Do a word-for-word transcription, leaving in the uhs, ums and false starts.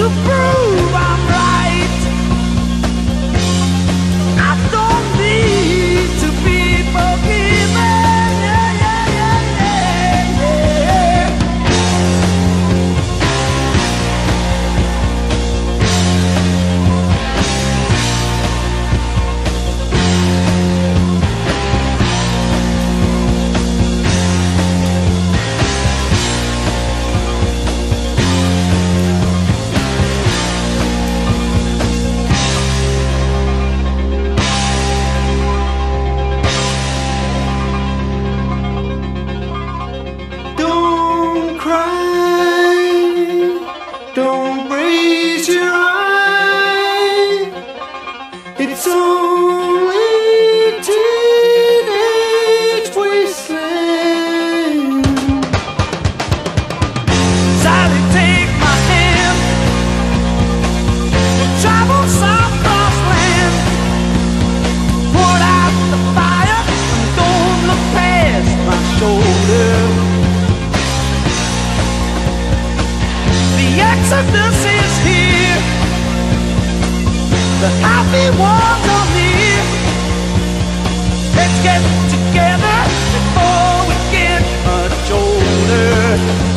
to prove I'm right. I don't need to be forgiven. Yeah, yeah, yeah, yeah, yeah. Don't cry, don't raise your eye. It's only teenage wasteland. Sally, take my hand. We'll travel some cross land. Put out the fire and don't look past my shoulder. The exodus is here. The happy ones are near. Let's get together before we get much older.